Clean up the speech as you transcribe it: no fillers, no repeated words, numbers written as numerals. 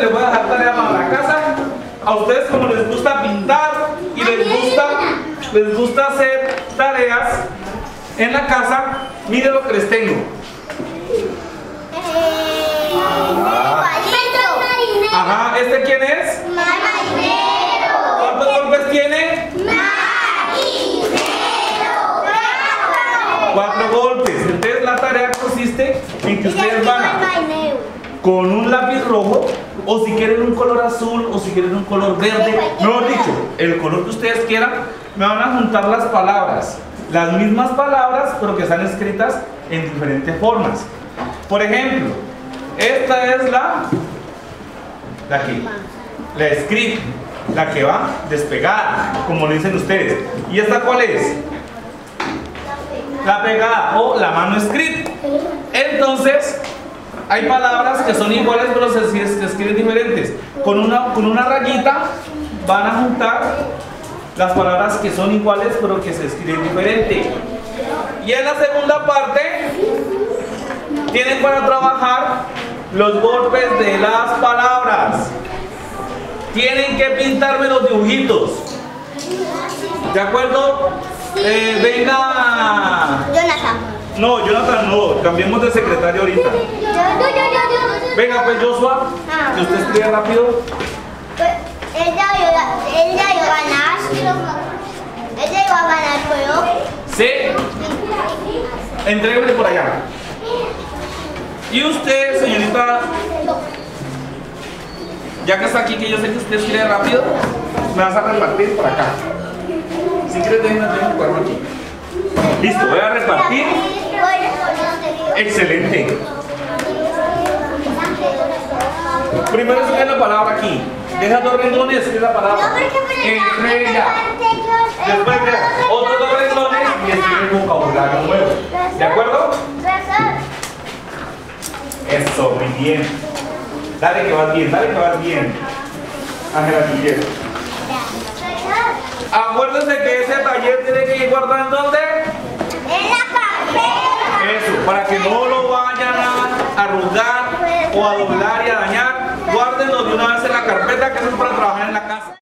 les voy a dejar tarea para la casa. A ustedes como les gusta pintar y les gusta hacer tareas en la casa, miren lo que les tengo. Ajá, ¿este quién es? Marinero. ¿Cuántos golpes tiene? Marinero. 4 golpes. Entonces la tarea consiste en que ustedes van a, con un lápiz rojo, o si quieren un color azul, o si quieren un color verde, mejor dicho, el color que ustedes quieran, me van a juntar las palabras, las mismas palabras, pero que están escritas en diferentes formas. Por ejemplo, esta es la script, la que va despegada, como le dicen ustedes. ¿Y esta cuál es? La pegada o la mano script. Entonces, hay palabras que son iguales pero se escriben diferentes. Con una rayita van a juntar las palabras que son iguales pero que se escriben diferente. Y en la segunda parte tienen para trabajar los golpes de las palabras. Tienen que pintarme los dibujitos. ¿De acuerdo? Venga. Jonathan. No, Jonathan no. Cambiemos de secretario ahorita. Yo. Venga, pues Joshua, que usted escribe rápido. Él ya iba a ganar, pero... Sí. Entrégueme por allá. Y usted, señorita, ya que está aquí, que yo sé que usted escribe rápido, me vas a repartir por acá. Si quieres, déjenme un cuaderno aquí. Listo, voy a repartir. Excelente. Primero escribe la palabra aquí. Deja 2 renglones y escribe la palabra. Entrega. Después de otros 2 renglones y escribe el vocabulario nuevo. ¿De acuerdo? Eso, muy bien. Dale que vas bien, Ángela Guillermo. Acuérdense que ese taller tiene que ir guardado ¿en dónde? En la carpeta. Eso, para que no lo vayan a arrugar o a doblar y a dañar. Guárdenlo de una vez en la carpeta, que eso es para trabajar en la casa.